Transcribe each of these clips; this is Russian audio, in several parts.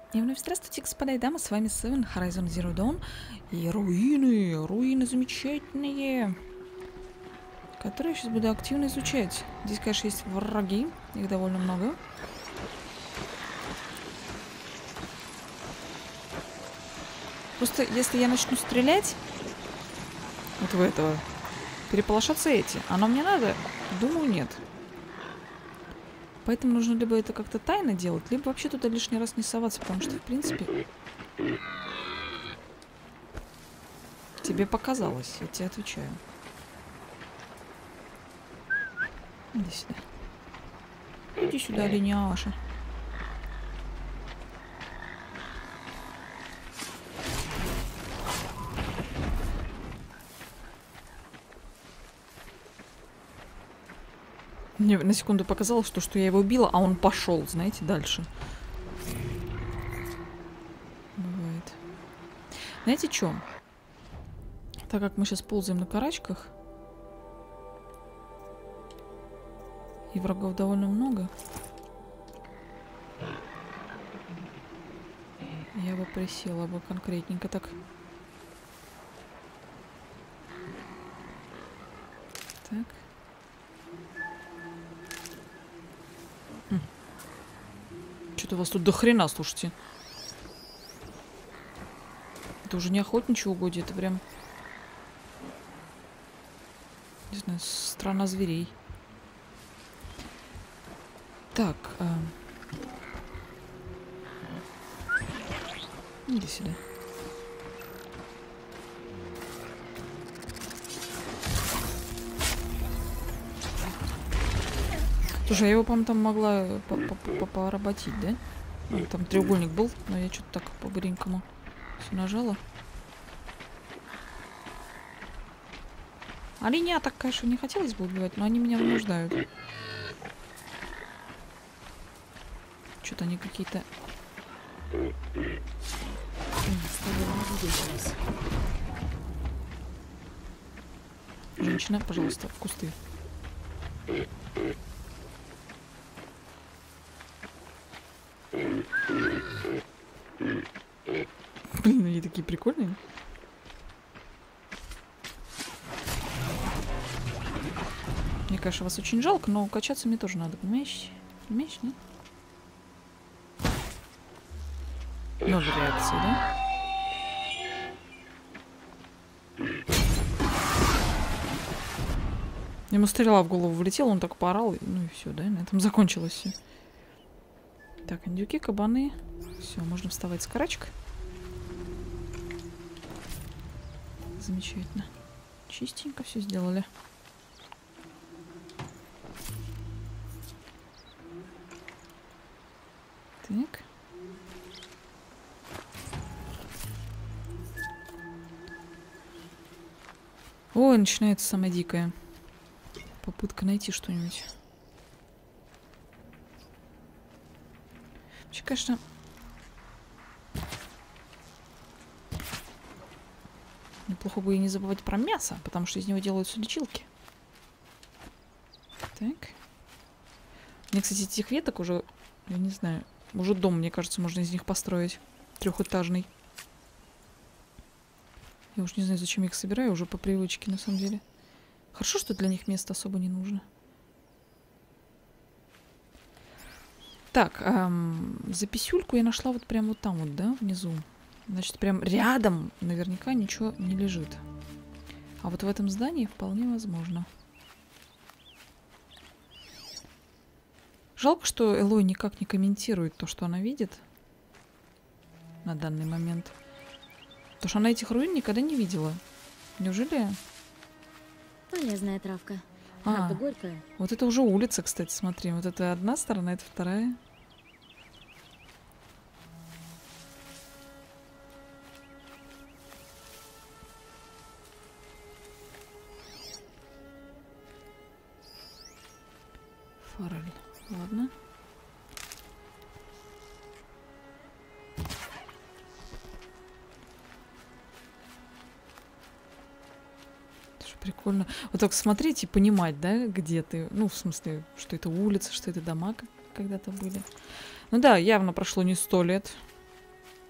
И вновь здравствуйте, господа и дамы, с вами Seven Horizon Zero Dawn. И руины замечательные, которые я сейчас буду активно изучать. Здесь, конечно, есть враги, их довольно много. Просто если я начну стрелять вот в этого, переполошатся эти. Оно мне надо? Думаю, нет. Поэтому нужно либо это как-то тайно делать, либо вообще туда лишний раз не соваться, потому что, в принципе, тебе показалось, я тебе отвечаю. Иди сюда. Иди сюда, оленяша. Мне на секунду показалось, что я его убила, а он пошел, знаете, дальше. Бывает. Знаете что? Так как мы сейчас ползаем на карачках, и врагов довольно много, я бы присела бы конкретненько так. Так. Что-то у вас тут до хрена, слушайте. Это уже не охотничье угодье, это прям... Не знаю, страна зверей. Так. Иди сюда. Слушай, я его, по-моему, там могла поработить, да? Ну, там треугольник был, но я что-то так по-быренькому все нажала. Оленя так, конечно, не хотелось бы убивать, но они меня вынуждают. Что-то они какие-то... Женщина, пожалуйста, в кусты. Блин, они такие прикольные. Мне, конечно, вас очень жалко, но качаться мне тоже надо, понимаешь? Понимаешь, нет? Ноль реакции, да? Ему стрела в голову влетела, он так поорал, ну и все, да? На этом закончилось все. Так, индюки, кабаны. Все, можно вставать с карачка. Замечательно. Чистенько все сделали. Так. Ой, начинается самое дикое. Попытка найти что-нибудь. Вообще, конечно... Неплохо бы и не забывать про мясо, потому что из него делаются лечилки. Так. Мне, кстати, этих веток уже... Я не знаю. Уже дом, мне кажется, можно из них построить. Трехэтажный. Я уж не знаю, зачем я их собираю, уже по привычке, на самом деле. Хорошо, что для них места особо не нужно. Так, записюльку я нашла вот прям вот там вот, да, внизу. Значит, прям рядом наверняка ничего не лежит. А вот в этом здании вполне возможно. Жалко, что Элой никак не комментирует то, что она видит на данный момент. Потому что она этих руин никогда не видела. Неужели? Полезная травка. Правда, горькая. Вот это уже улица, кстати, смотри. Вот это одна сторона, это вторая. Форель. Ладно. Прикольно. Вот так смотреть и понимать, да, где ты. Ну, в смысле, что это улица, что это дома когда-то были. Ну да, явно прошло не 100 лет.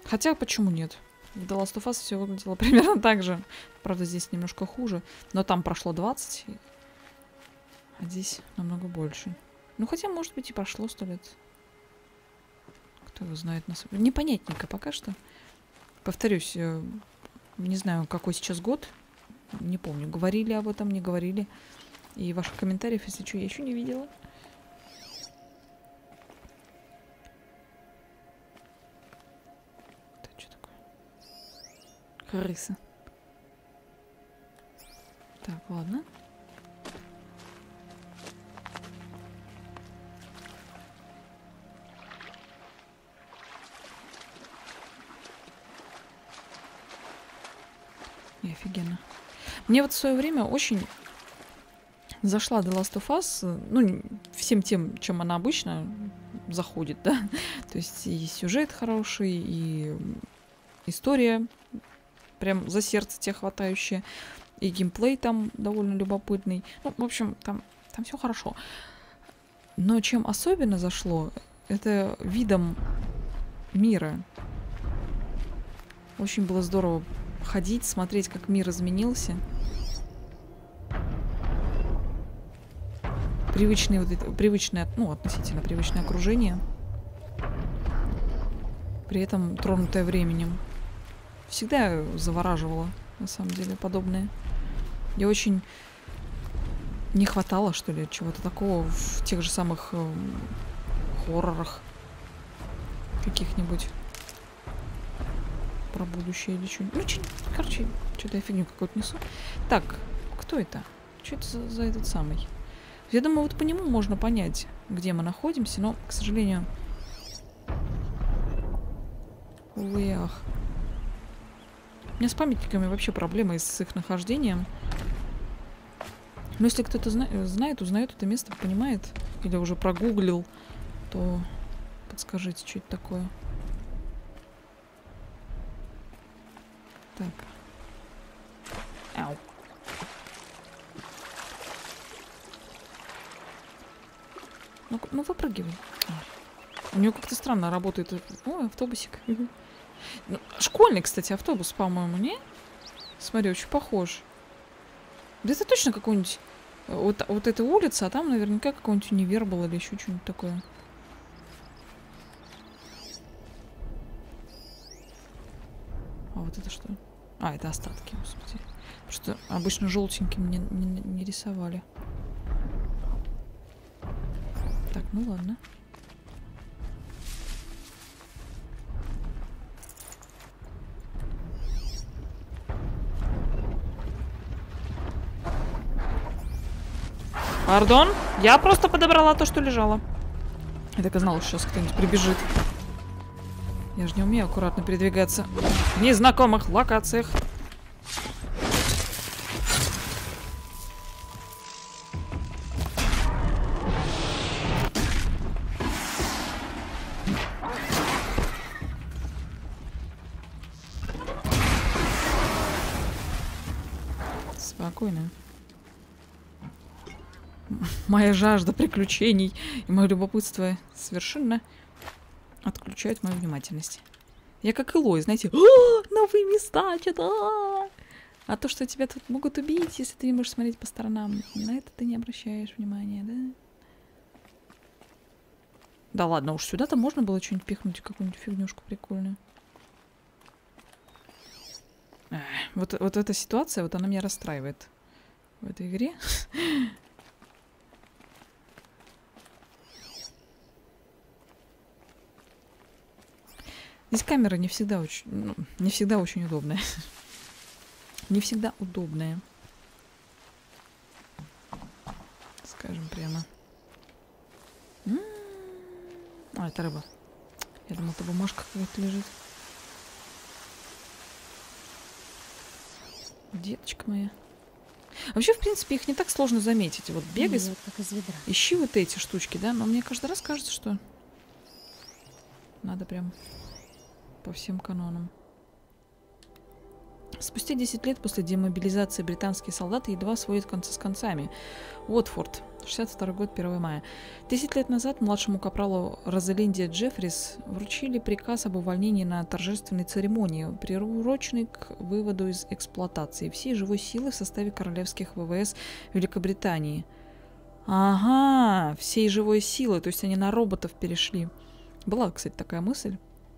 Хотя, почему нет? В The Last of Us все выглядело примерно так же. Правда, здесь немножко хуже. Но там прошло 20, а здесь намного больше. Ну, хотя, может быть, и прошло 100 лет. Кто его знает на самом деле. Непонятненько пока что. Повторюсь, не знаю, какой сейчас год. Не помню, говорили об этом, не говорили. И ваших комментариев, если что, я еще не видела. Это что такое? Крыса. Так, ладно. И офигенно. Мне вот в свое время очень зашла The Last of Us, ну, всем тем, чем она обычно заходит, да. То есть и сюжет хороший, и история прям за сердце тебя хватающая, и геймплей там довольно любопытный. Ну, в общем, там все хорошо. Но чем особенно зашло, это видом мира. Очень было здорово ходить, смотреть, как мир изменился. Привычное, ну, относительно привычное окружение. При этом тронутое временем. Всегда завораживало, на самом деле, подобное. И очень не хватало, что ли, чего-то такого в тех же самых хоррорах каких-нибудь. Про будущее или что-нибудь. Ну, короче, что-то я фигню какую-то несу. Так, кто это? Что это за этот самый? Я думаю, вот по нему можно понять, где мы находимся, но, к сожалению... Увы, ах. У меня с памятниками вообще проблемы с их нахождением. Но если кто-то знает, узнает это место, понимает, или уже прогуглил, то подскажите, что это такое. Так. Ау. Ну выпрыгивай. У него как-то странно работает. Ой, автобусик. Ну, школьный, кстати, автобус, по-моему, не? Смотри, очень похож. Да это точно какой-нибудь... Вот эта улица, а там наверняка какой-нибудь универ был или еще что-нибудь такое. А вот это что? А, это остатки, господи. Потому что обычно желтеньким не рисовали. Так, ну ладно. Пардон, я просто подобрала то, что лежало. Я так и знала, что сейчас кто-нибудь прибежит. Я же не умею аккуратно передвигаться в незнакомых локациях. Спокойно. Моя жажда приключений и мое любопытство совершенно отключают мою внимательность. Я как Элой, знаете, новые места, что-то. А то, что тебя тут могут убить, если ты не можешь смотреть по сторонам, на это ты не обращаешь внимания, да? Да ладно, уж сюда-то можно было что-нибудь пихнуть, какую-нибудь фигнюшку прикольную. Вот эта ситуация, вот она меня расстраивает в этой игре. Здесь камера не всегда очень удобная. Не всегда удобная. Скажем прямо. А, это рыба. Я думала, это бумажка какая-то лежит. Деточка моя. Вообще, в принципе, их не так сложно заметить. Вот бегай, ищи вот эти штучки, да? Но мне каждый раз кажется, что надо прям по всем канонам. Спустя 10 лет после демобилизации британские солдаты едва сводят концы с концами. Уотфорд, 62 год, 1 мая. 10 лет назад младшему капралу Розалинде Джеффрис вручили приказ об увольнении на торжественной церемонии, приуроченной к выводу из эксплуатации всей живой силы в составе королевских ВВС Великобритании. Ага, всей живой силы, то есть они на роботов перешли. Была, кстати, такая мысль.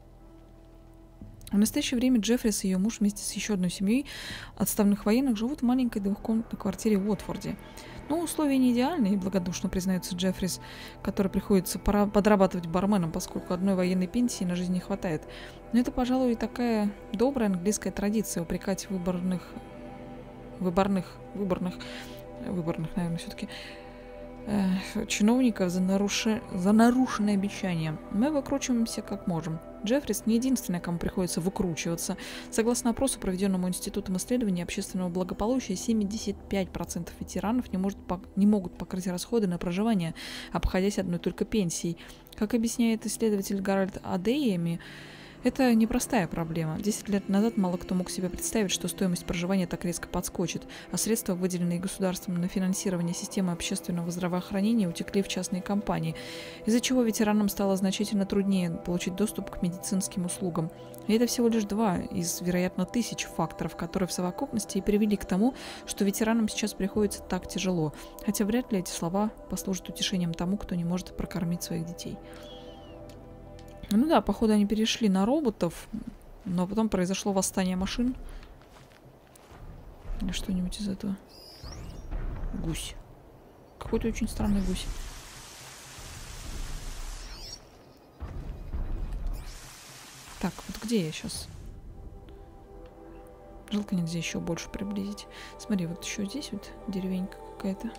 В настоящее время Джеффрис и ее муж вместе с еще одной семьей отставных военных живут в маленькой двухкомнатной квартире в Уотфорде. Но условия не идеальные, благодушно признается Джеффрис, который приходится подрабатывать барменом, поскольку одной военной пенсии на жизнь не хватает. Но это, пожалуй, такая добрая английская традиция упрекать выборных, наверное, все-таки чиновников за нарушенные обещания. Мы выкручиваемся как можем. Джеффрис не единственный, кому приходится выкручиваться. Согласно опросу, проведенному Институтом исследований общественного благополучия, 75% ветеранов не могут покрыть расходы на проживание, обходясь одной только пенсией. Как объясняет исследователь Гарольд Адеями, это непростая проблема. 10 лет назад мало кто мог себе представить, что стоимость проживания так резко подскочит, а средства, выделенные государством на финансирование системы общественного здравоохранения, утекли в частные компании, из-за чего ветеранам стало значительно труднее получить доступ к медицинским услугам. И это всего лишь 2 из, вероятно, тысяч факторов, которые в совокупности и привели к тому, что ветеранам сейчас приходится так тяжело, хотя вряд ли эти слова послужат утешением тому, кто не может прокормить своих детей. Ну да, походу они перешли на роботов, но потом произошло восстание машин. Или что-нибудь из этого. Гусь. Какой-то очень странный гусь. Так, вот где я сейчас? Жалко, нельзя еще больше приблизить. Смотри, вот еще здесь вот деревенька какая-то.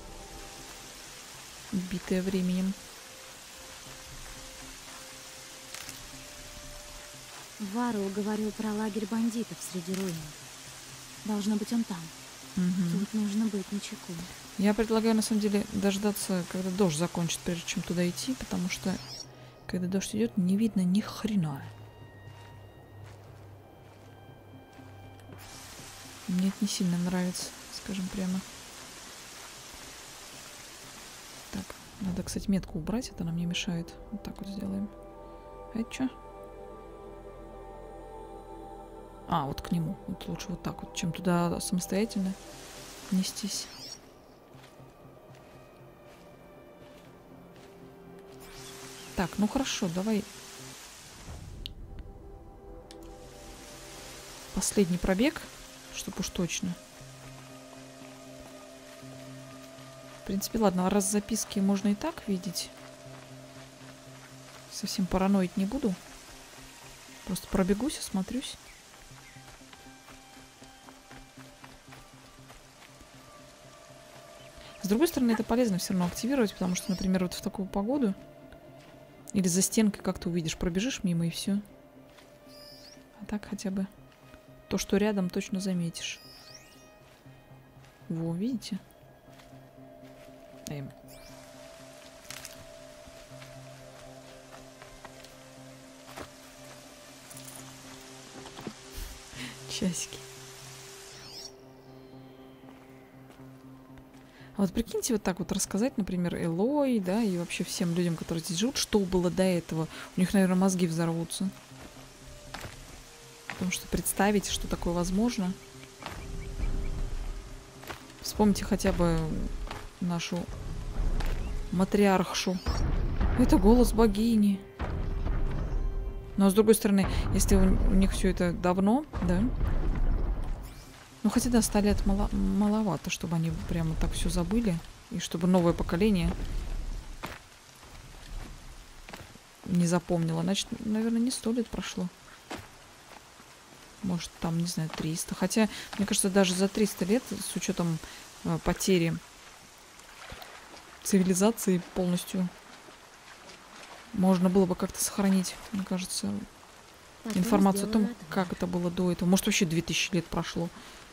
Убитая временем. Варул говорил про лагерь бандитов среди руин. Должно быть, он там. Угу. Тут нужно быть начеку. Я предлагаю, на самом деле, дождаться, когда дождь закончит, прежде чем туда идти, потому что, когда дождь идет, не видно ни хрена. Мне это не сильно нравится, скажем прямо. Так, надо, кстати, метку убрать, это нам не мешает. Вот так вот сделаем. А это что? А, вот к нему. Вот лучше вот так вот, чем туда самостоятельно нестись. Так, ну хорошо, давай. Последний пробег, чтобы уж точно. В принципе, ладно, а раз записки можно и так видеть. Совсем параноить не буду. Просто пробегусь, осмотрюсь. С другой стороны, это полезно все равно активировать, потому что, например, вот в такую погоду или за стенкой как-то увидишь, пробежишь мимо и все. А так хотя бы то, что рядом, точно заметишь. Во, видите? Часики. А вот прикиньте, вот так вот рассказать, например, Элой, да, и вообще всем людям, которые здесь живут, что было до этого. У них, наверное, мозги взорвутся. Потому что представить, что такое возможно. Вспомните хотя бы нашу матриархшу. Это голос богини. Но с другой стороны, если у них все это давно, да. Ну, хотя да, 100 лет маловато, чтобы они прямо так все забыли. И чтобы новое поколение не запомнило. Значит, наверное, не 100 лет прошло. Может, там, не знаю, 300. Хотя, мне кажется, даже за 300 лет, с учетом потери цивилизации полностью, можно было бы как-то сохранить, мне кажется, информацию о том, как это было до этого. Может, вообще 2000 лет прошло.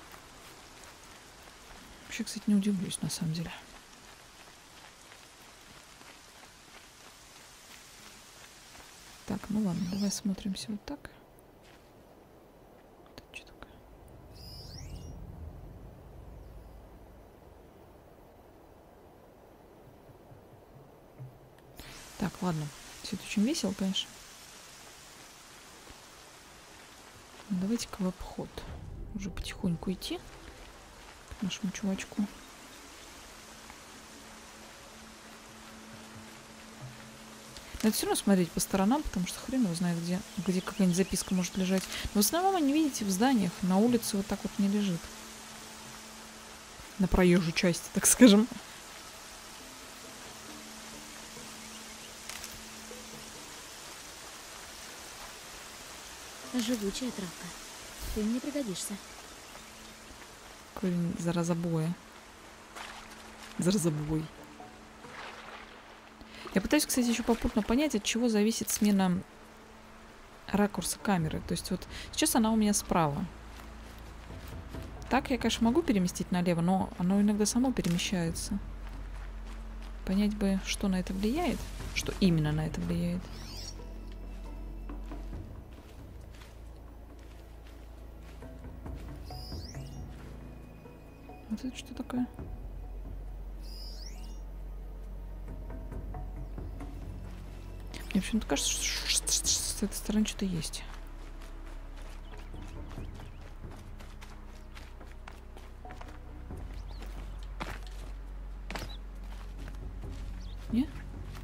Вообще, кстати, не удивлюсь, на самом деле. Так, ну ладно, давай смотримся вот так. Это что такое? ладно. Все это очень весело, конечно. Давайте-ка в обход. Уже потихоньку идти к нашему чувачку. Надо все равно смотреть по сторонам, потому что хрен его знает, где какая-нибудь записка может лежать. Но в основном они, видите, в зданиях. На улице вот так вот не лежит. На проезжей части, так скажем. Живучая травка. Ты мне пригодишься. Корень заразобоя. Заразобой. Я пытаюсь, кстати, еще попутно понять, от чего зависит смена ракурса камеры. То есть вот сейчас она у меня справа. Так я, конечно, могу переместить налево, но оно иногда само перемещается. Понять бы, что на это влияет. Что именно на это влияет. Вот это что такое? Мне почему-то кажется, что с этой стороны что-то есть. Не?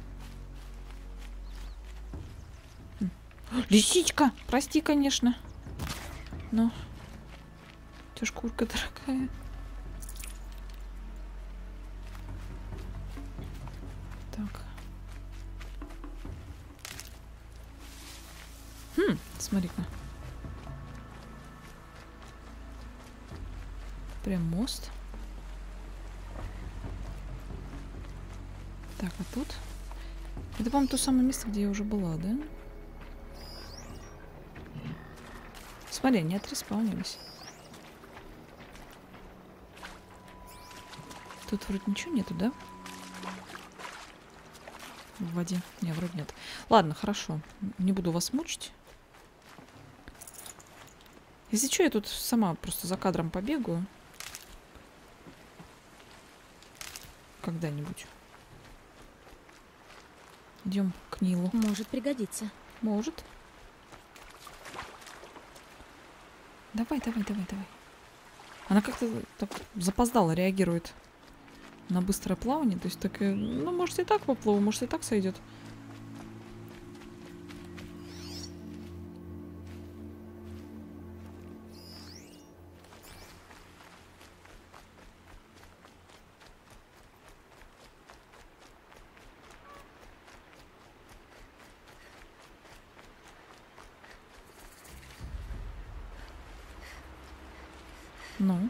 Лисичка! Прости, конечно. Но... У тебя шкурка дорогая. Так. Смотри-ка. Прям мост. Так, а тут? Это, по-моему, то самое место, где я уже была, да? Смотри, они отреспаунились. Тут вроде ничего нету, да? В воде. Не, вроде нет. Ладно, хорошо. Не буду вас мучить. Если что, я тут сама просто за кадром побегаю. Когда-нибудь. Идем к Нилу. Может пригодиться. Может. Давай. Она как-то так запоздало реагирует на быстрое плавание. То есть так, ну, может и так поплыву, может и так сойдет. Ну.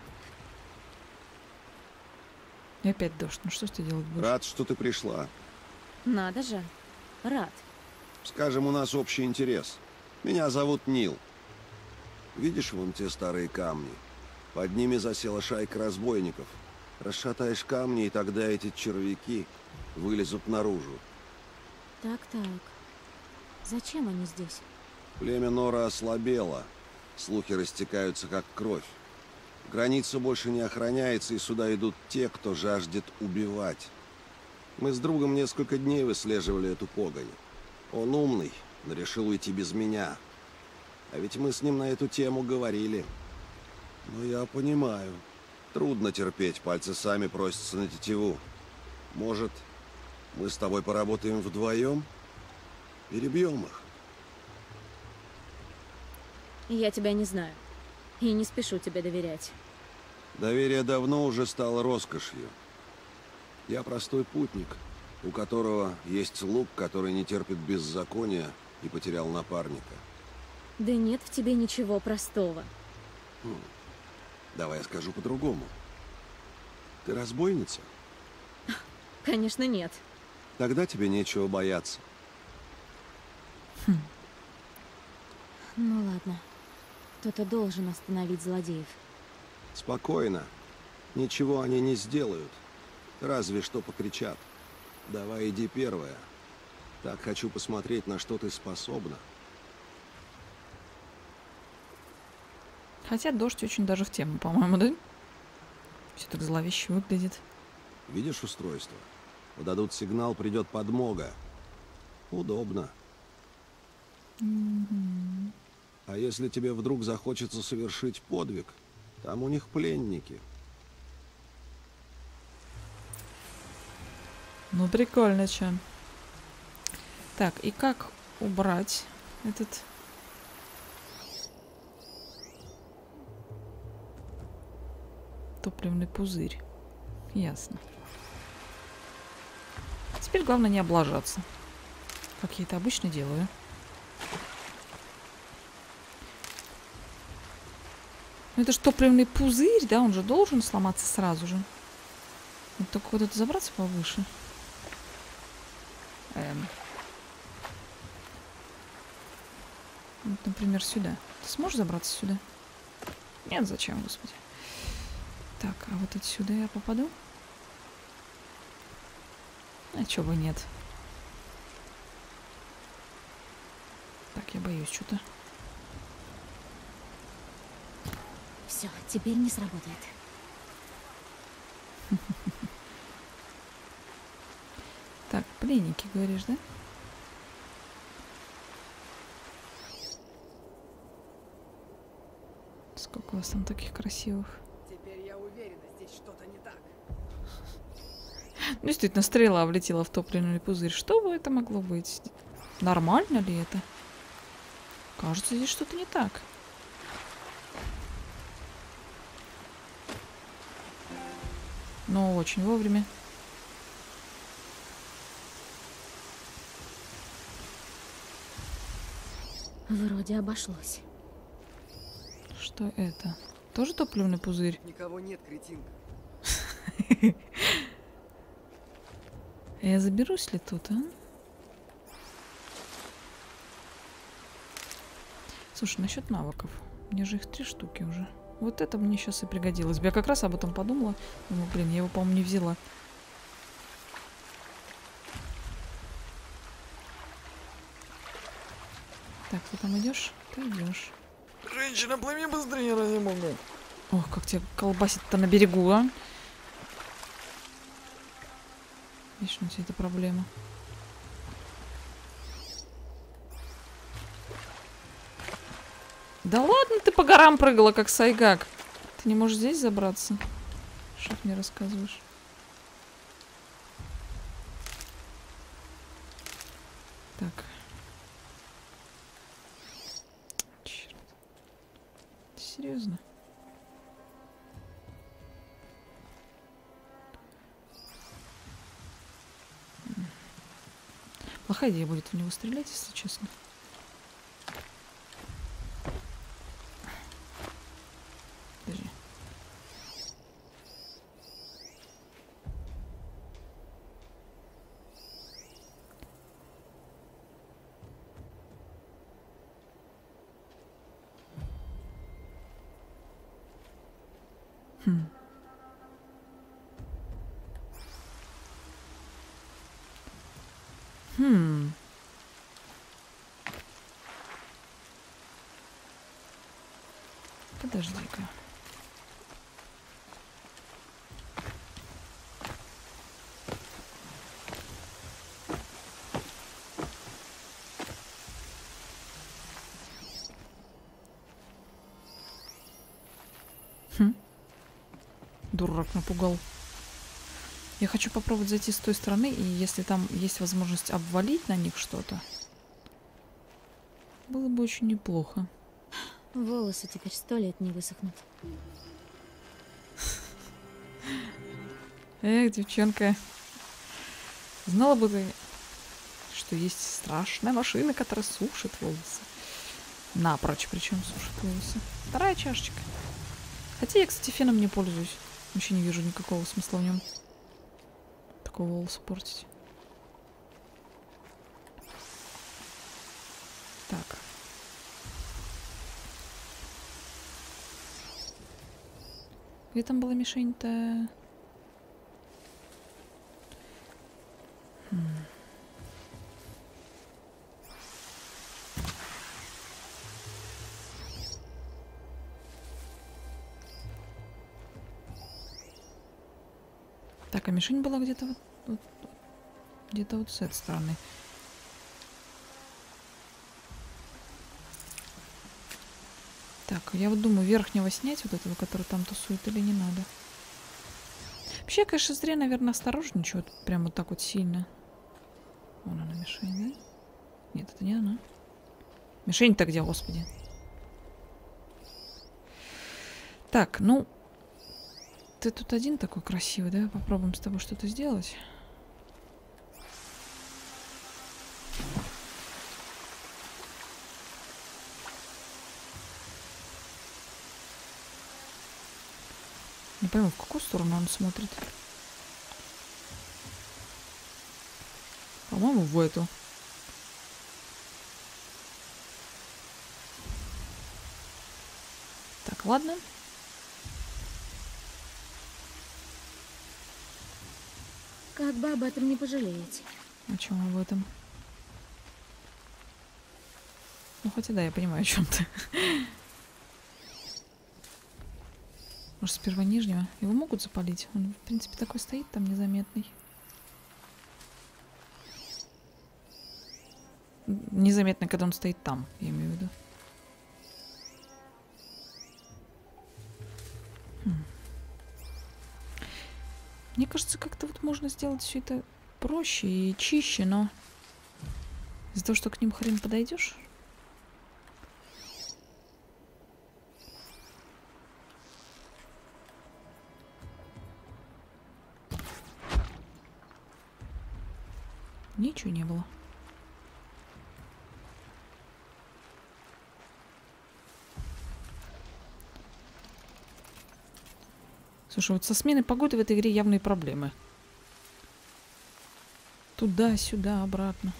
И опять дождь. Ну что ж ты делать будешь? Рад, что ты пришла. Надо же. Рад. Скажем, у нас общий интерес. Меня зовут Нил. Видишь вон те старые камни? Под ними засела шайка разбойников. Расшатаешь камни, и тогда эти червяки вылезут наружу. Так. Зачем они здесь? Племя Нора ослабело. Слухи растекаются, как кровь. Граница больше не охраняется, и сюда идут те, кто жаждет убивать. Мы с другом несколько дней выслеживали эту погонь. Он умный, но решил уйти без меня. А ведь мы с ним на эту тему говорили. Но я понимаю. Трудно терпеть, пальцы сами просятся на тетиву. Может, мы с тобой поработаем вдвоем? Перебьем их. Я тебя не знаю. И не спешу тебе доверять. Доверие давно уже стало роскошью. Я простой путник, у которого есть лук, который не терпит беззакония и потерял напарника. Да нет в тебе ничего простого. Давай я скажу по-другому. Ты разбойница? Конечно, нет. Тогда тебе нечего бояться. Ну ладно. Кто-то должен остановить злодеев. Спокойно. Ничего они не сделают. Разве что покричат. Давай иди первая. Так хочу посмотреть, на что ты способна. Хотя дождь очень даже в тему, по-моему, да? Все так зловеще выглядит. Видишь устройство? Подадут сигнал, придет подмога. Удобно. Мгм. А если тебе вдруг захочется совершить подвиг, там у них пленники. Ну, прикольно, чё. Так, и как убрать этот... топливный пузырь? Ясно. Теперь главное не облажаться. Как я это обычно делаю. Ну, это же топливный пузырь, да? Он же должен сломаться сразу же. Вот только вот это забраться повыше. Вот, например, сюда. Ты сможешь забраться сюда? Нет, зачем, господи. Так, а вот отсюда я попаду? А чё бы нет. Так, я боюсь что-то. Все, теперь не сработает. Так, пленники, говоришь, да? Сколько у вас там таких красивых. Теперь я уверена, здесь что-то не так. Ну, действительно, стрела влетела в топливный пузырь. Что бы это могло быть? Нормально ли это? Кажется, здесь что-то не так. Но очень вовремя. Вроде обошлось. Что это? Тоже топливный пузырь? Никого нет, кретинка. Я заберусь ли тут, а? Слушай, насчет навыков. У меня же их 3 штуки уже. Вот это мне сейчас и пригодилось. Я как раз об этом подумала. Думаю, блин, я его, по-моему, не взяла. Так, ты там идешь? Ты идешь. Женщина, плыви быстрее, я не могу. Ох, как тебя колбасит-то на берегу, а? Видишь, у тебя это проблема. Да ладно, ты по горам прыгала, как сайгак. Ты не можешь здесь забраться? Что ты мне рассказываешь? Так. Черт. Серьезно? Плохая идея будет в него стрелять, если честно. Подожди. Хм. Хм. Подожди-ка. Хм. Дурак напугал. Я хочу попробовать зайти с той стороны, и если там есть возможность обвалить на них что-то, было бы очень неплохо. Волосы теперь 100 лет не высохнут. Эх, девчонка. Знала бы ты, что есть страшная машина, которая сушит волосы. Напрочь, причем сушит волосы. 2 чашечка. Хотя я, кстати, феном не пользуюсь. Вообще не вижу никакого смысла в нем. Такого волоса портить. Так. Где там была мишень-то? Так, а мишень была где-то вот где-то вот с этой стороны. Так, я вот думаю, верхнего снять, вот этого, который там тусует, или не надо. Вообще, я, конечно, зря, наверное, осторожничаю. Вот прям вот так вот сильно. Вон она, мишень, да? Нет, это не она. Мишень-то где, господи? Так, ну... Ты тут один такой красивый, да? Попробуем с тобой что-то сделать. Не пойму, в какую сторону он смотрит. По-моему, в эту. Так, ладно. Как бы об этом не пожалеть. О чем об этом? Ну, хотя да, я понимаю, о чем ты. Может, сперва нижнего? Его могут запалить? Он, в принципе, такой стоит там незаметный. Незаметный, когда он стоит там, я имею в виду. Мне кажется, как-то вот можно сделать все это проще и чище, но из-за того, что к ним хрен подойдешь. Ничего не было. Слушай, вот со сменой погоды в этой игре явные проблемы. Туда-сюда, обратно.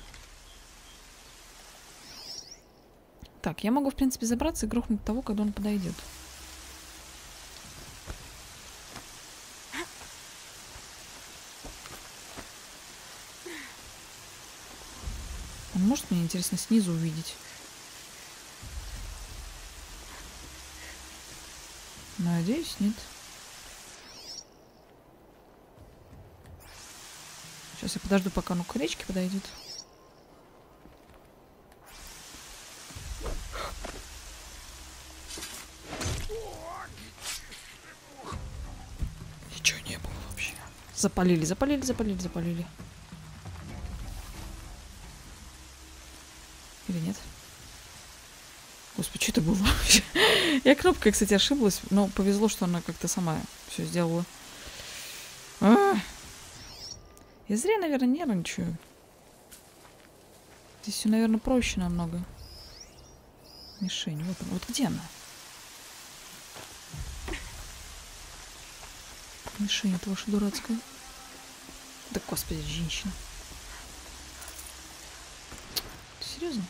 Так, я могу, в принципе, забраться и грохнуть того, когда он подойдет. Он может меня, интересно, снизу увидеть? Надеюсь, нет. Сейчас я подожду, пока он к речке подойдет. Ничего не было вообще. Запалили, запалили, запалили, запалили. Или нет? Господи, что это было вообще? Я кнопкой, кстати, ошиблась, но повезло, что она как-то сама все сделала. Я зря, наверное, нервничаю. Здесь все, наверное, проще намного. Мишень, вот она. Вот где она? Мишень это ваша дурацкая. Да, господи, женщина. Ты серьезно?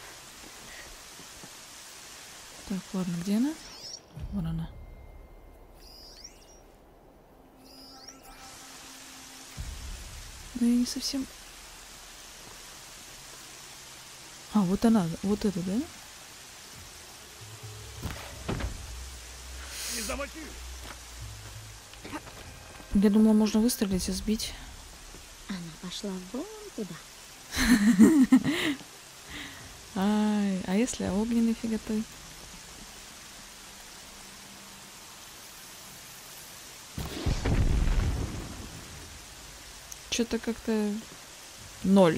Так, ладно, где она? Вон она. Но я не совсем... А, вот она, вот это, да? Не замочи! Я думала, можно выстрелить и сбить. Она пошла вон туда. Ай, а если огненный фигатой? Что-то как-то 0.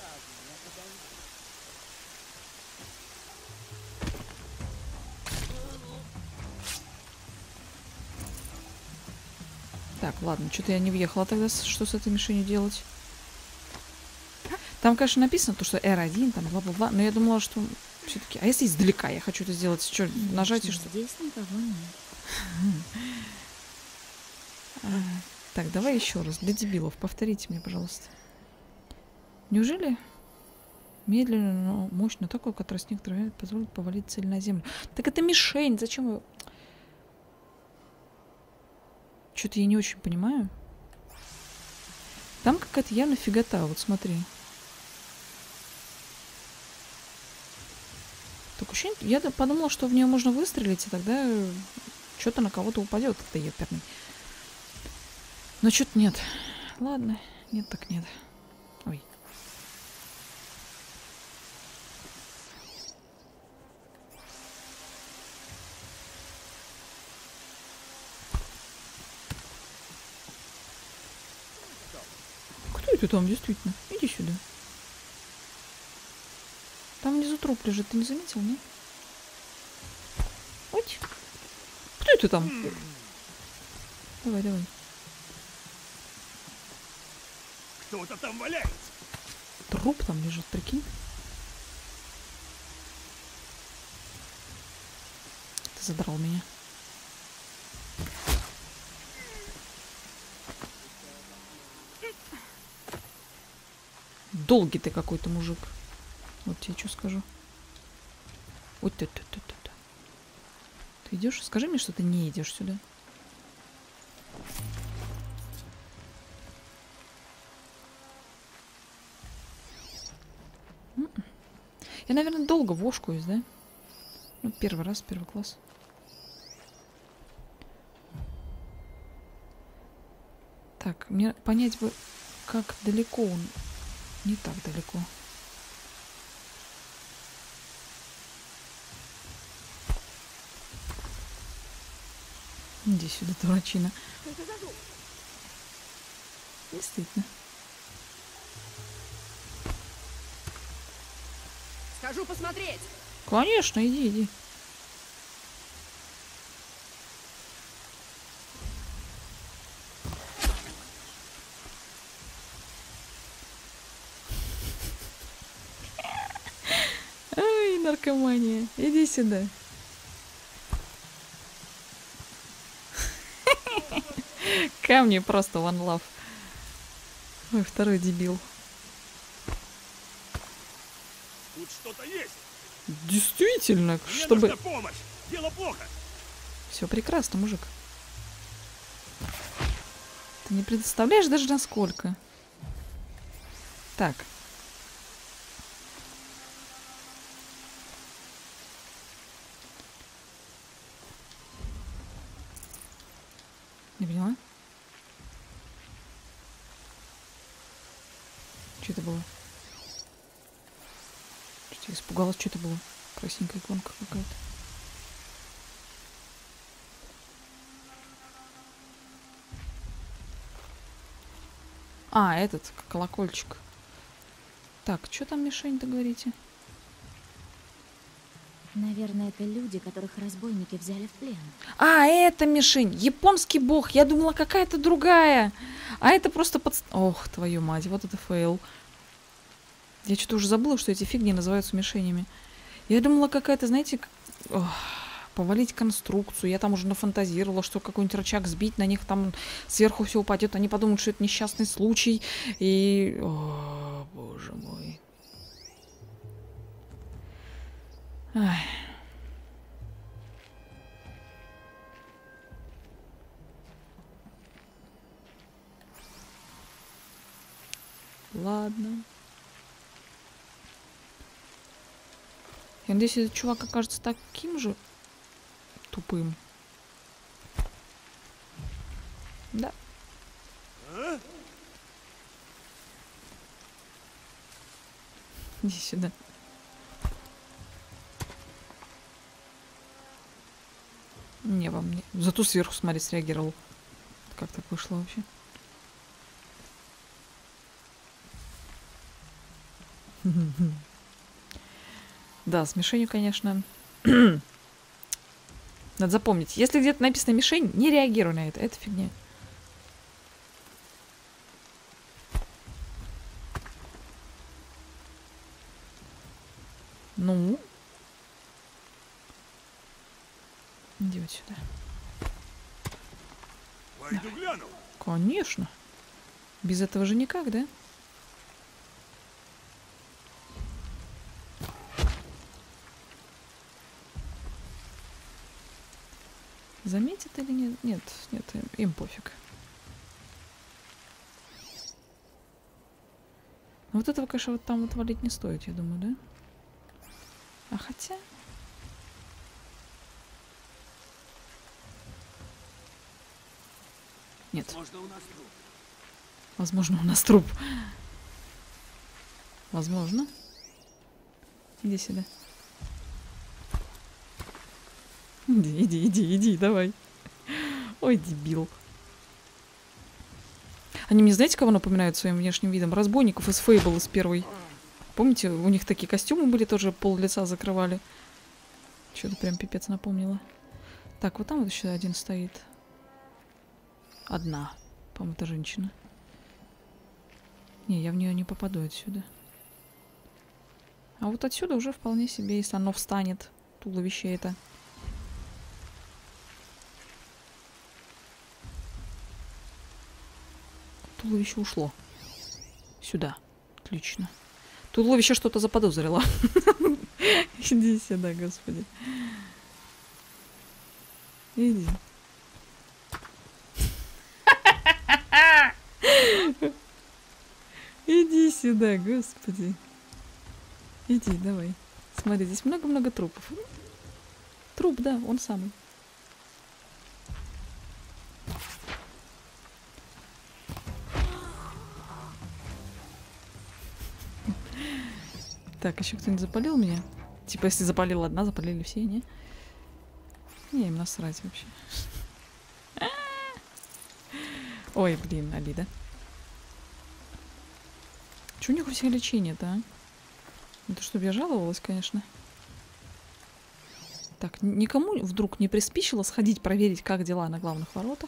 Так, ладно, что-то я не въехала тогда, что с этой мишенью делать. Там, конечно, написано, то, что R1, там, бла-бла-бла, но я думала, что все-таки... А если издалека я хочу это сделать? Что, нажать и что? Здесь никого нет. Так, давай еще раз. Для дебилов. Повторите мне, пожалуйста. Неужели медленно, но мощно такой, который снег травяет, позволит повалить цель на землю? Так это мишень. Зачем ее... Что-то я не очень понимаю. Там какая-то явно фигота. Вот смотри. Так ощущение... Я подумала, что в нее можно выстрелить, и тогда что-то на кого-то упадет, как-то еперный. Но что-то нет. Ладно, нет так нет. Ой. это там, действительно? Иди сюда. Там внизу труп лежит, ты не заметил, не? Ой. Кто это там? Давай, давай. Кто-то там валяется. Труп там лежит, прикинь. Ты задрал меня. Долгий ты какой-то мужик. Вот тебе что скажу. Вот ты. Ты идешь? Скажи мне, что ты не идешь сюда. Я, наверное, долго вошкаюсь, да? Ну, первый раз, первый класс. Так, мне понять бы, как далеко он. Не так далеко. Иди сюда, дурачина. Действительно. Скажу посмотреть. Конечно, иди, иди. Ай, наркомания. Иди сюда. Камни просто one love. Ой, второй дебил. Тут что-то есть. Действительно, Мне чтобы... нужна помощь. Дело плохо. Все прекрасно, мужик. Ты не представляешь даже насколько. Так. Не поняла? Что это было? Что-то испугалась, что это было? Красненькая иконка какая-то. А, этот, колокольчик. Так, что там мишень-то говорите? Наверное, это люди, которых разбойники взяли в плен. А, это мишень. Японский бог. Я думала, какая-то другая. А это просто под... Ох, твою мать, вот это фейл. Я что-то уже забыла, что эти фигни называются мишенями. Я думала, какая-то, знаете, повалить конструкцию. Я там уже нафантазировала, что какой-нибудь рычаг сбить, на них там сверху все упадет. Они подумают, что это несчастный случай. И... О, боже мой. Ай. Ладно. Я надеюсь, этот чувак окажется таким же тупым. Да. А? Иди сюда. Не, вам не. Зато сверху, смотри, среагировал. Как так вышло вообще? Да, с мишенью, конечно. Надо запомнить. Если где-то написано мишень, не реагируй на это. Это фигня. Ну? Иди вот сюда. Пойду гляну. Конечно. Без этого же никак, да? Заметит или нет? Нет, нет, им пофиг. Вот этого, конечно, вот там вот валить не стоит, я думаю, да? А хотя... Нет. Возможно, у нас труп. Возможно, у нас труп. Возможно. Иди сюда. Иди, давай. Ой, дебил. Они мне знаете, кого напоминают своим внешним видом? Разбойников из Фейбл из первой. Помните, у них такие костюмы были, тоже пол лица закрывали. Что-то прям пипец напомнило. Так, вот там вот еще один стоит. Одна. По-моему, это женщина. Не, я в нее не попаду отсюда. А вот отсюда уже вполне себе, если оно встанет, туловище это. Туловище ушло. Сюда. Отлично. Туловище что-то заподозрило. Иди сюда, господи. Иди. Иди сюда, господи. Иди, давай. Смотри, здесь много-много трупов. Труп, да, он самый. Так, еще кто-нибудь запалил меня? Типа, если запалила одна, запалили все, не? Не, им насрать вообще. Ой, блин, Алида. Чё у них у всех лечение-то, а? Это чтобы я жаловалась, конечно. Так, никому вдруг не приспичило сходить проверить, как дела на главных воротах?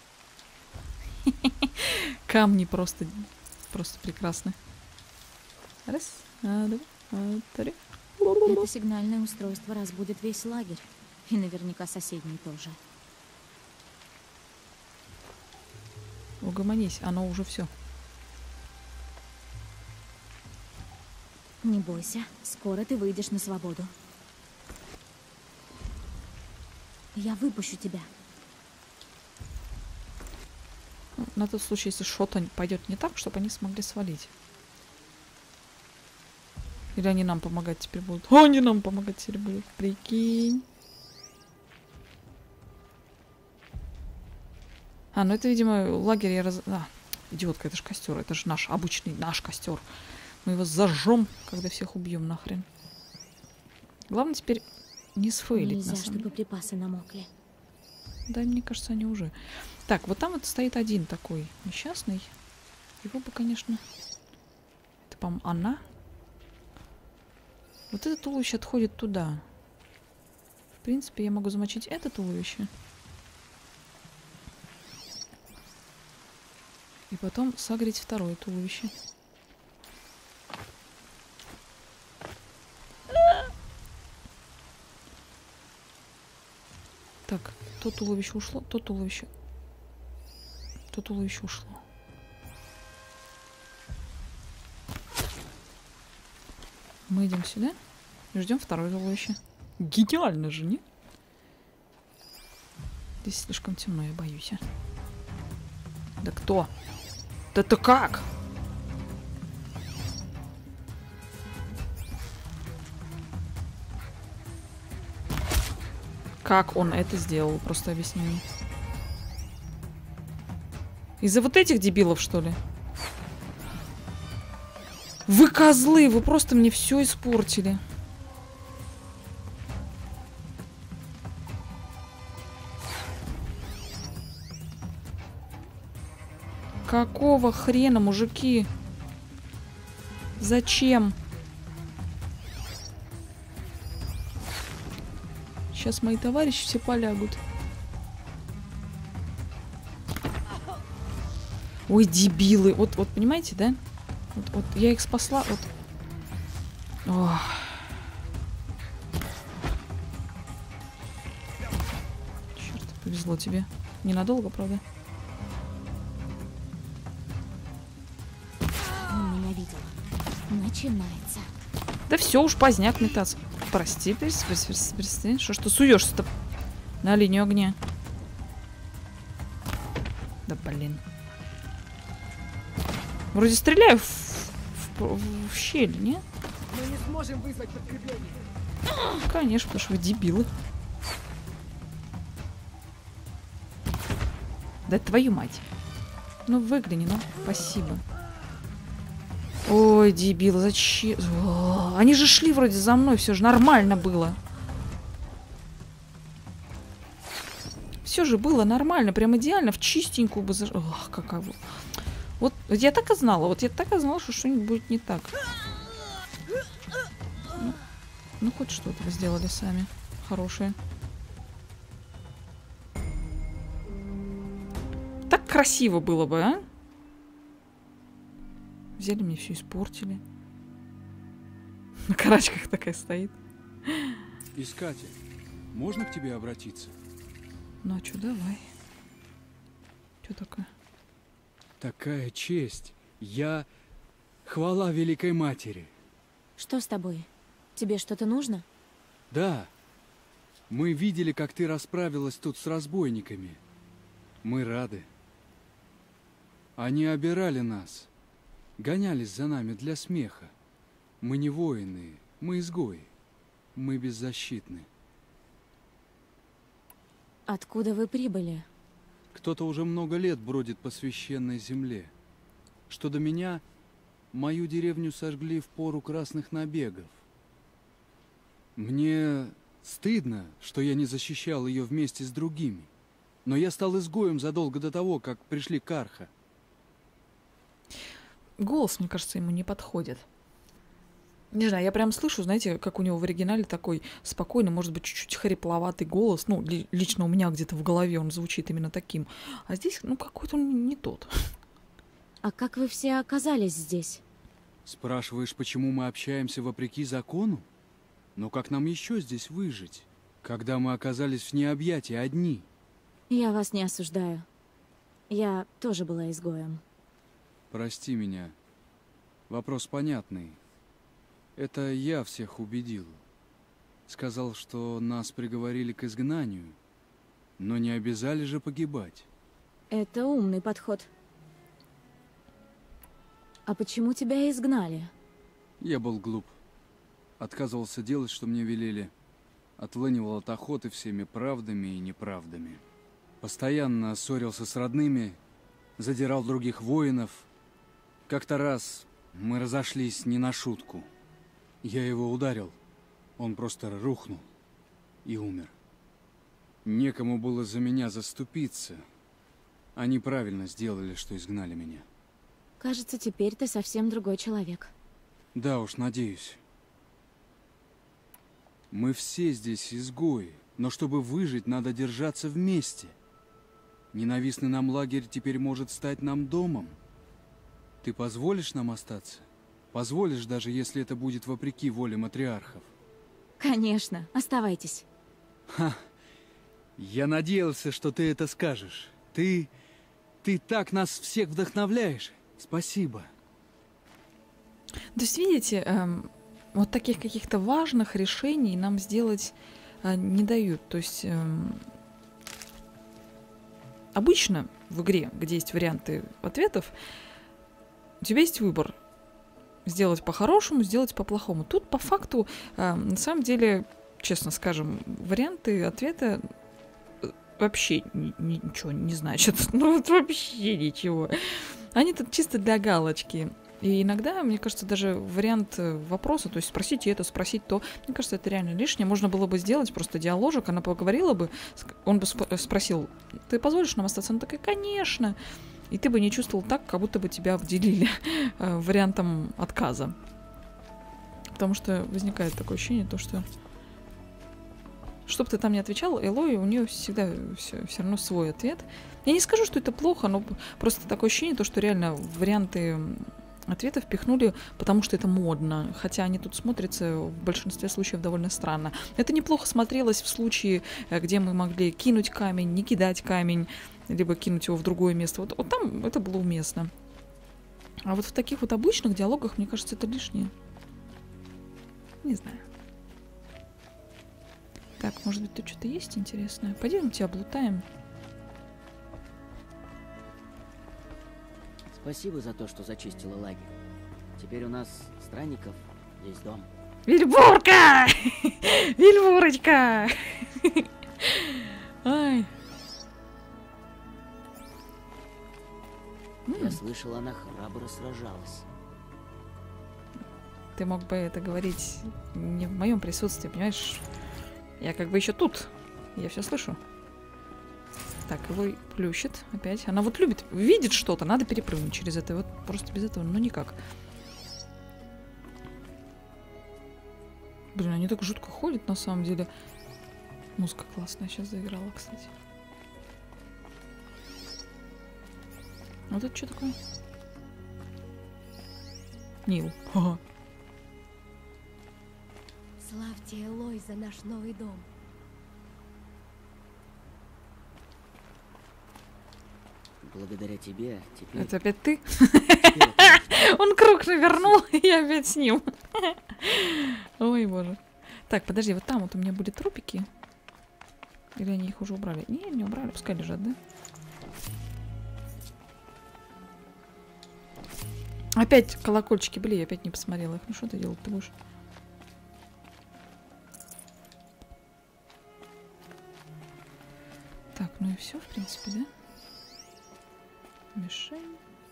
Камни просто прекрасны. Раз, два, три. Это сигнальное устройство разбудит весь лагерь. И наверняка соседний тоже. Угомонись, оно уже все. Не бойся, скоро ты выйдешь на свободу. Я выпущу тебя. На тот случай, если что-то пойдет не так, чтобы они смогли свалить. Или они нам помогать теперь будут? О, они нам помогать теперь будут. Прикинь. А, ну это, видимо, лагерь я идиотка, это же костер. Это же наш обычный, наш костер. Мы его зажжем, когда всех убьем нахрен. Главное теперь не сфейлить. Нельзя, чтобы припасы намокли. Да, мне кажется, они уже. Так, вот там вот стоит один такой несчастный. Его бы, конечно... Это, по-моему, она. Вот это туловище отходит туда. В принципе, я могу замочить это туловище. И потом согреть второе туловище. Так, то туловище ушло, то туловище ушло. Мы идем сюда и ждем второе туловище. Гениально же, не? Здесь слишком темно, я боюсь. Да кто? Да ты как? Как он это сделал? Просто объясни мне. Из-за вот этих дебилов, что ли? Вы козлы! Вы просто мне все испортили. Какого хрена, мужики? Зачем? Сейчас мои товарищи все полягут. Ой, дебилы. Вот понимаете, да? Вот я их спасла. Вот. Ох. Черт, повезло тебе. Ненадолго, правда? Он меня видел. Начинается. Да все, уж поздняк метаться. Прости, прости. Что ж ты суешься-то на линию огня? Да блин. Вроде стреляю в щель, не? Мы не сможем вызвать подкрепление. Конечно, потому что вы дебилы. Да твою мать. Ну выгляни, ну. Спасибо. Ой, дебилы, зачем? Они же шли вроде за мной, все же нормально было. Все же было нормально, прям идеально, в чистенькую бы Ох, какая... Вот я так и знала, что что-нибудь будет не так. Ну хоть что-то вы сделали сами. Хорошее. Так красиво было бы, а? Взяли мне все испортили. На карачках такая стоит. Искатель, можно к тебе обратиться? Ну а чё, давай. Чё такое? Такая честь. Хвала Великой Матери. Что с тобой? Тебе что-то нужно? Да. Мы видели, как ты расправилась тут с разбойниками. Мы рады. Они обирали нас. Гонялись за нами для смеха. Мы не воины, мы изгои. Мы беззащитны. Откуда вы прибыли? Кто-то уже много лет бродит по священной земле. Что до меня, мою деревню сожгли в пору красных набегов. Мне стыдно, что я не защищал ее вместе с другими. Но я стал изгоем задолго до того, как пришли Карха. Голос, мне кажется, ему не подходит. Не знаю, я прям слышу, знаете, как у него в оригинале такой спокойный, может быть, чуть-чуть хрипловатый голос. Ну, лично у меня где-то в голове он звучит именно таким. А здесь, ну, какой-то он не тот. А как вы все оказались здесь? Спрашиваешь, почему мы общаемся вопреки закону? Но как нам еще здесь выжить, когда мы оказались в необъятии одни? Я вас не осуждаю. Я тоже была изгоем. Прости меня. Вопрос понятный. Это я всех убедил. Сказал, что нас приговорили к изгнанию, но не обязали же погибать. Это умный подход. А почему тебя изгнали? Я был глуп. Отказывался делать, что мне велели. Отлынивал от охоты всеми правдами и неправдами. Постоянно ссорился с родными, задирал других воинов. Как-то раз мы разошлись не на шутку. Я его ударил, он просто рухнул и умер. Некому было за меня заступиться. Они правильно сделали, что изгнали меня. Кажется, теперь ты совсем другой человек. Да уж, надеюсь. Мы все здесь изгои, но чтобы выжить, надо держаться вместе. Ненавистный нам лагерь теперь может стать нам домом. Ты позволишь нам остаться? Позволишь, даже если это будет вопреки воле матриархов? Конечно, оставайтесь. Ха! Я надеялся, что ты это скажешь. Ты так нас всех вдохновляешь. Спасибо. То есть, видите, вот таких каких-то важных решений нам сделать не дают. То есть обычно в игре, где есть варианты ответов, у тебя есть выбор. Сделать по-хорошему, сделать по-плохому. Тут по факту, на самом деле, честно скажем, варианты ответа вообще ничего не значат. Ну вот вообще ничего. Они тут чисто для галочки. И иногда, мне кажется, даже вариант вопроса, то есть спросить это, спросить то, мне кажется, это реально лишнее. Можно было бы сделать просто диаложик, она поговорила бы, он бы спросил, ты позволишь нам остаться? Она такая, конечно. И ты бы не чувствовал так, как будто бы тебя обделили вариантом отказа. Потому что возникает такое ощущение, то, что бы ты там ни отвечал, Элой, у нее всегда все равно свой ответ. Я не скажу, что это плохо, но просто такое ощущение, то, что реально варианты ответов впихнули, потому что это модно. Хотя они тут смотрятся в большинстве случаев довольно странно. Это неплохо смотрелось в случае, где мы могли кинуть камень, не кидать камень, либо кинуть его в другое место. Вот там это было уместно. А вот в таких вот обычных диалогах, мне кажется, это лишнее. Не знаю. Так, может быть, тут что-то есть интересное? Пойдемте облутаем. Спасибо за то, что зачистила лагерь. Теперь у нас, странников, есть дом. Вильбурка! Вильбурочка! Ай. Я слышал, она храбро сражалась. Ты мог бы это говорить не в моем присутствии, понимаешь? Я как бы еще тут. Я все слышу. Так, его плющит опять. Она вот любит, видит что-то, надо перепрыгнуть через это. Вот просто без этого, ну никак. Блин, они так жутко ходят на самом деле. Музыка классная сейчас заиграла, кстати. Вот это что такое? Нил. Ага. Славьте Элой за наш новый дом. Благодаря тебе теперь... Это опять ты? теперь это- Он круг навернул, и я опять с ним. Ой, боже. Так, подожди, вот там вот у меня были трупики. Или они их уже убрали? Не убрали, пускай лежат, да? Опять колокольчики были, я опять не посмотрела их. Ну что ты делать-то будешь? Так, ну и все, в принципе, да? Мишень.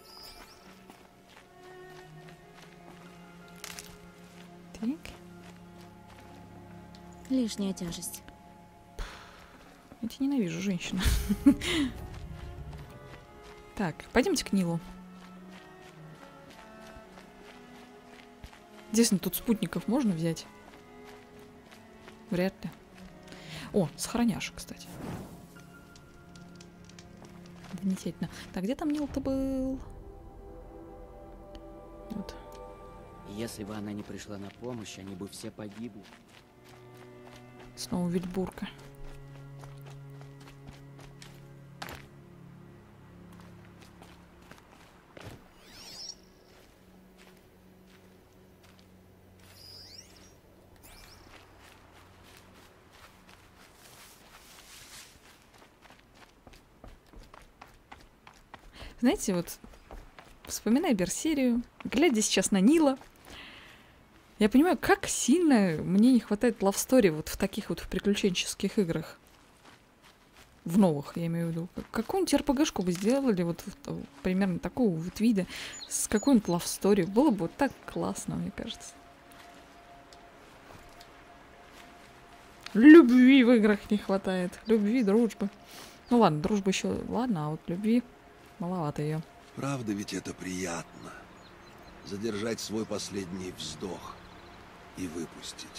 Так. Лишняя тяжесть. Я тебя ненавижу, женщина. Так, пойдемте к Нилу. Интересно, тут спутников можно взять? Вряд ли. О, сохраняш, кстати. Замечательно. Так, где там Нил-то был? Вот. Если бы она не пришла на помощь, они бы все погибли. Снова Вильбурка. Знаете, вот, вспоминая Берсерию, глядя сейчас на Нила, я понимаю, как сильно мне не хватает лавстори вот в таких вот приключенческих играх. В новых, я имею в виду. Какую-нибудь РПГшку бы сделали вот примерно такого вот вида, с какой-нибудь лавстори. Было бы вот так классно, мне кажется. Любви в играх не хватает. Любви, дружбы. Ну ладно, дружба еще ладно, а вот любви маловато ее. Правда ведь это приятно. Задержать свой последний вздох и выпустить.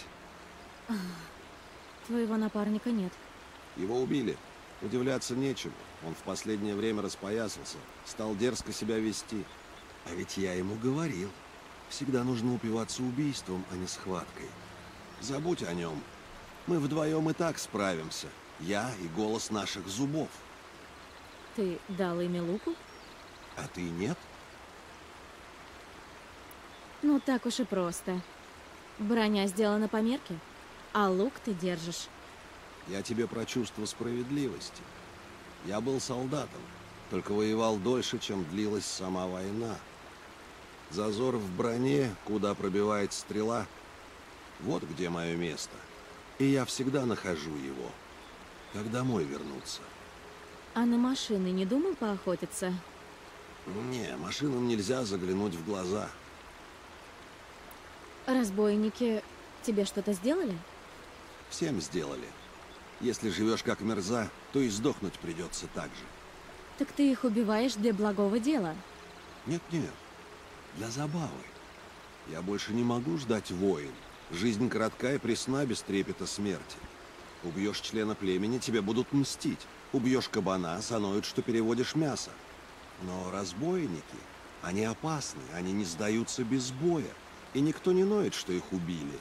Твоего напарника нет. Его убили. Удивляться нечему. Он в последнее время распоясался, стал дерзко себя вести. А ведь я ему говорил. Всегда нужно упиваться убийством, а не схваткой. Забудь о нем. Мы вдвоем и так справимся. Я и голос наших зубов. Ты дал имя Луку? А ты нет? Ну так уж и просто. Броня сделана по мерке, а лук ты держишь. Я тебе про чувство справедливости. Я был солдатом, только воевал дольше, чем длилась сама война. Зазор в броне, куда пробивает стрела, вот где мое место. И я всегда нахожу его. Как домой вернуться? А на машины не думал поохотиться? Не, машинам нельзя заглянуть в глаза. Разбойники тебе что-то сделали? Всем сделали. Если живешь как мерза, то и сдохнуть придется так же. Так ты их убиваешь для благого дела. Нет-нет, для забавы. Я больше не могу ждать войн. Жизнь коротка и пресна без трепета смерти. Убьешь члена племени, тебе будут мстить. Убьешь кабана, заноют, что переводишь мясо. Но разбойники, они опасны, они не сдаются без боя. И никто не ноет, что их убили.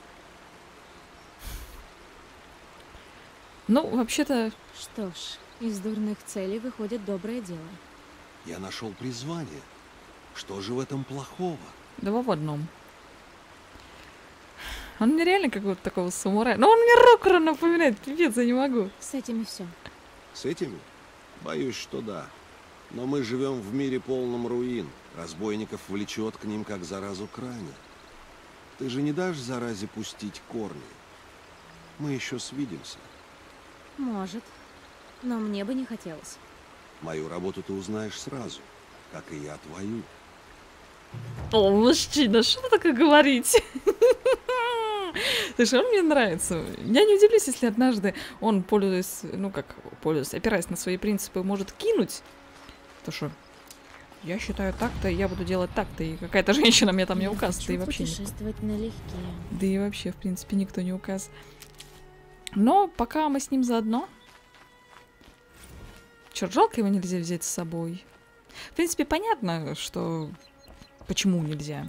Ну, вообще-то... Что ж, из дурных целей выходит доброе дело. Я нашел призвание. Что же в этом плохого? Два в одном. Он мне реально какого-то такого самурая. Но он мне рокера напоминает, пипец, я не могу. С этими все. С этими? Боюсь, что да. Но мы живем в мире полном руин. Разбойников влечет к ним, как заразу к ране. Ты же не дашь заразе пустить корни? Мы еще свидимся. Может. Но мне бы не хотелось. Мою работу ты узнаешь сразу, как и я твою. О, мужчина, что вы такое говорите? Слушай, он мне нравится. Я не удивлюсь, если однажды он, пользуясь, опираясь на свои принципы, может кинуть. То что я считаю так-то, я буду делать так-то, и какая-то женщина мне там не указ, да и вообще путешествовать налегке. Да и вообще, в принципе, никто не указ. Но пока мы с ним заодно. Чёрт, жалко его нельзя взять с собой. В принципе, понятно, что... Почему нельзя.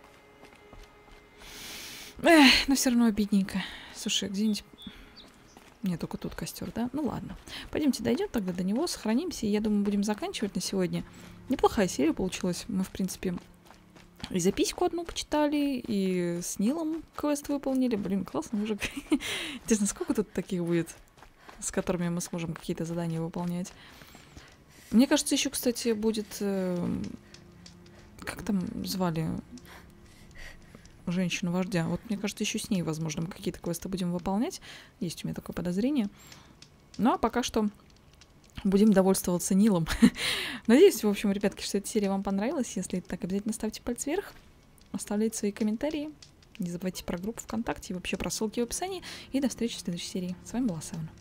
Эх, но все равно обидненько. Слушай, где-нибудь... Нет, только тут костер, да? Ну ладно. Пойдемте дойдем тогда до него, сохранимся. И я думаю, будем заканчивать на сегодня. Неплохая серия получилась. Мы, в принципе, и записку одну почитали, и с Нилом квест выполнили. Блин, классный мужик. Интересно, сколько тут таких будет, с которыми мы сможем какие-то задания выполнять? Мне кажется, еще, кстати, будет... Как там звали женщину-вождя? Вот, мне кажется, еще с ней, возможно, мы какие-то квесты будем выполнять. Есть у меня такое подозрение. Ну, а пока что будем довольствоваться Нилом. Надеюсь, в общем, ребятки, что эта серия вам понравилась. Если это так, обязательно ставьте палец вверх. Оставляйте свои комментарии. Не забывайте про группу ВКонтакте и вообще про ссылки в описании. И до встречи в следующей серии. С вами была Савна.